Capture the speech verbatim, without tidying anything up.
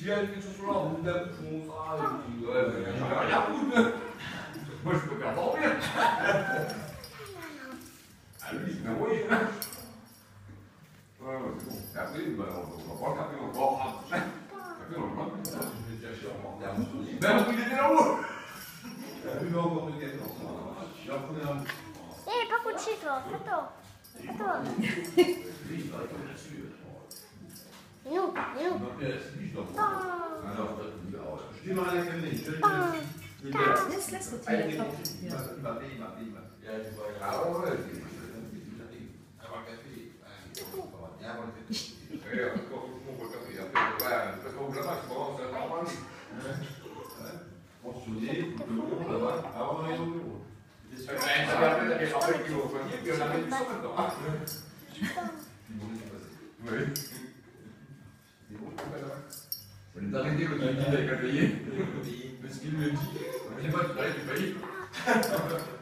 viens avec ce soir, on me font ça, et puis ouais, mais j'en ai rien à foutre. Moi je peux faire dormir. Ah lui, mais oui. Ouais, ouais, c'est bon. Et après, ben, on va prendre le café encore. Café, on le prend. Je vais chercher en mort. Ben, il était là-haut. Il va encore de gâteau. Je vais en prendre un. Eh, pas cucito, fatto. Fatto. Lui, il va répondre là-dessus. Et nous, et nous. Je dois prendre. Alors, je démarre la caméra. Je Laisse, Laisse, laisse Ah, il retirer. m'a payé, il m'a payé, il m'a payé. Ah ouais, ouais, avant le café. Ça va bien avant le café. Et encore tout le monde pour le café. Après, ouais, parce qu'on là-bas, c'est bon, c'est normal. On se souvient, tout le monde là-bas, avant d'aller au bureau. Ça fait après qu'il faut soigner, puis on a mis du sang maintenant. Oui. C'est bon, c'est pas là-bas. On est arrêté quand il dit avec un payé. Parce qu'il me dit, je sais pas, tu parlais du payé.